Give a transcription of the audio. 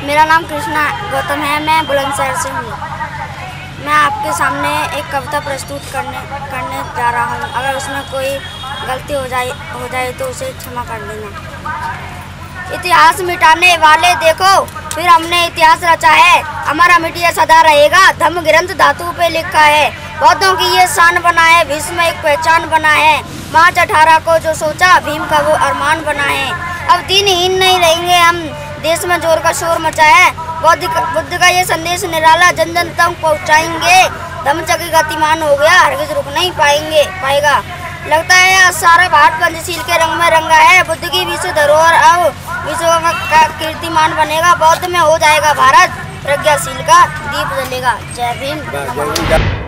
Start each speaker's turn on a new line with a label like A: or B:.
A: मेरा नाम कृष्णा गौतम है। मैं बुलंदशहर से हूँ। मैं आपके सामने एक कविता प्रस्तुत करने जा रहा हूँ। अगर उसमें कोई गलती हो जाए तो उसे क्षमा कर देना। इतिहास मिटाने वाले देखो, फिर हमने इतिहास रचा है। हमारा मिटिया सदा रहेगा, धम्म ग्रंथ धातु पे लिखा है। बौद्धों की ये शान बना है, विश्व में एक पहचान बना है। मार्च 18 को जो सोचा, भीम का वो अरमान बना है। अब दीनहीन नहीं रहेंगे हम, देश में जोर का शोर मचा है। बुद्ध का ये संदेश निराला, जन जन तक पहुँचाएंगे। धम्मचक्र गतिमान हो गया, हरगिज रुक नहीं पाएगा। लगता है आज सारा भारत पंचशील के रंग में रंगा है। बुद्ध की विश्व धरोहर अब विश्व का कीर्तिमान बनेगा। बौद्ध में हो जाएगा भारत, प्रज्ञाशील का दीप जलेगा। जय भीम।